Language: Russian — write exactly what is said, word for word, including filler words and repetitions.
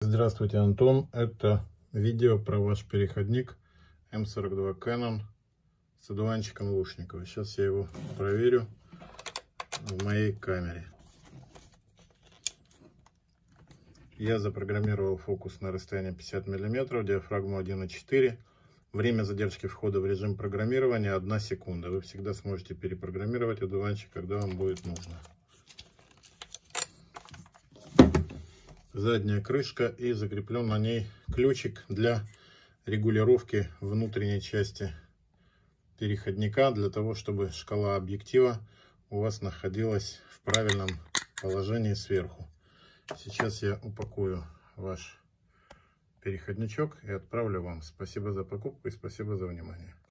Здравствуйте, Антон. Это видео про ваш переходник эм сорок два Canon с одуванчиком Лушникова. Сейчас я его проверю в моей камере. Я запрограммировал фокус на расстояние пятьдесят миллиметров, диафрагму один и четыре. Время задержки входа в режим программирования одна секунда. Вы всегда сможете перепрограммировать одуванчик, когда вам будет нужно. Задняя крышка и закреплен на ней ключик для регулировки внутренней части переходника, для того, чтобы шкала объектива у вас находилась в правильном положении сверху. Сейчас я упакую ваш переходничок и отправлю вам. Спасибо за покупку и спасибо за внимание.